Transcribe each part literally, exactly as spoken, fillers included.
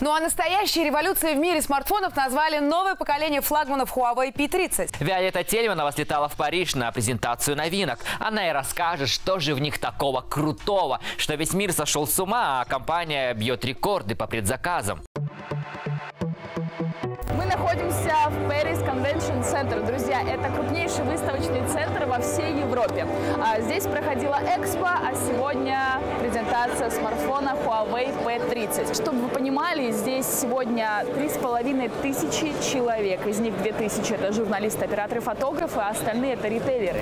Ну а настоящей революцией в мире смартфонов назвали новое поколение флагманов Huawei пи тридцать. Виолетта Тельманова слетала в Париж на презентацию новинок. Она и расскажет, что же в них такого крутого, что весь мир сошел с ума, а компания бьет рекорды по предзаказам. Мы находимся в Paris Convention Center. Друзья, это крупнейший выставочный центр во всей Европе. Здесь проходила экспо, а сегодня презентация смартфона Huawei пи тридцать. Чтобы вы понимали, здесь сегодня три с половиной тысячи человек. Из них две тысячи – это журналисты, операторы, фотографы, а остальные – это ритейлеры.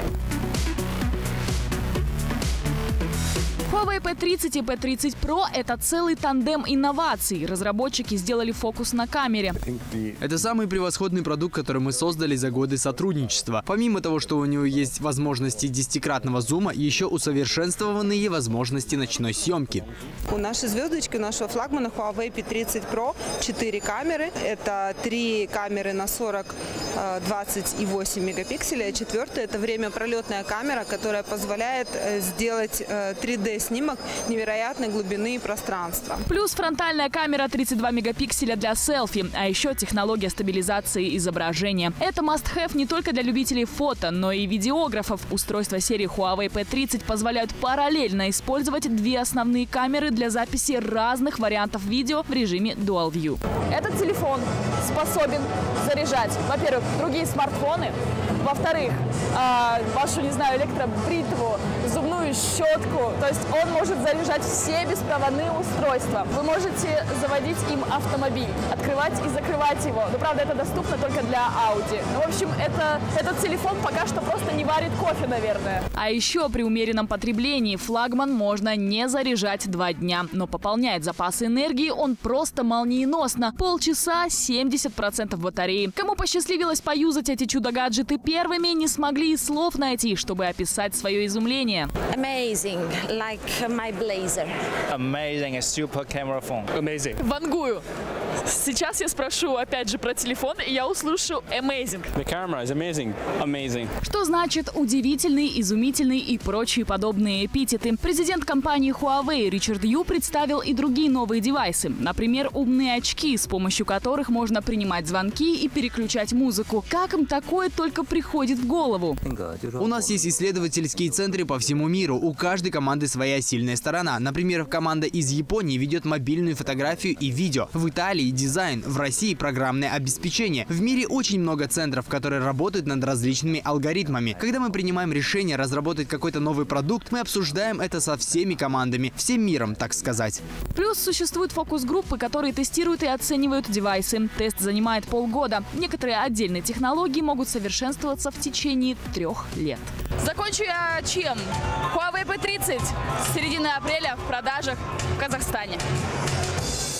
Huawei пи тридцать и пи тридцать про – это целый тандем инноваций. Разработчики сделали фокус на камере. Это самый превосходный продукт, который мы создали за годы сотрудничества. Помимо того, что у него есть возможности десятикратного зума, еще усовершенствованные возможности ночной съемки. У нашей звездочки, у нашего флагмана Huawei пи тридцать про четыре камеры. Это три камеры на сорок, двадцать и восемь мегапикселей. Четвертая – это времяпролетная камера, которая позволяет сделать три дэ снимок невероятной глубины и пространства. Плюс фронтальная камера тридцать два мегапикселя для селфи, а еще технология стабилизации изображения. Это must-have не только для любителей фото, но и видеографов. Устройства серии Huawei пи тридцать позволяют параллельно использовать две основные камеры для записи разных вариантов видео в режиме Dual View. Этот телефон способен заряжать, во-первых, другие смартфоны, во-вторых, э, вашу, не знаю, электробритву, зубную щетку. То есть он может заряжать все беспроводные устройства. Вы можете заводить им автомобиль, открывать и закрывать его. Но, правда, это доступно только для Audi. Ну, в общем, это, этот телефон пока что просто не варит кофе, наверное. А еще при умеренном потреблении флагман можно не заряжать два дня. Но пополняет запасы энергии он просто молниеносно. Полчаса – семьдесят процентов батареи. Кому посчастливилось поюзать эти чудо-гаджеты первыми, не смогли и слов найти, чтобы описать свое изумление. Amazing, like my blazer. Amazing, a super camera phone. Amazing. Вангую. Сейчас я спрошу опять же про телефон, и я услышу amazing. The camera is amazing. Amazing. Что значит удивительный, изумительный и прочие подобные эпитеты. Президент компании Huawei Ричард Ю представил и другие новые девайсы. Например, умные очки, с помощью которых можно принимать звонки и переключать музыку. Как им такое только приходит в голову? У нас есть исследовательские центры по всему миру. У каждой команды своя сильная сторона. Например, команда из Японии ведет мобильную фотографию и видео. В Италии дизайн, в России программное обеспечение. В мире очень много центров, которые работают над различными алгоритмами. Когда мы принимаем решение разработать какой-то новый продукт, мы обсуждаем это со всеми командами, всем миром, так сказать. Плюс существуют фокус-группы, которые тестируют и оценивают девайсы. Тест занимает полгода. Некоторые отдельные технологии могут совершенствоваться в течение трех лет. Закончу я чем? Huawei пи тридцать с середины апреля в продажах в Казахстане.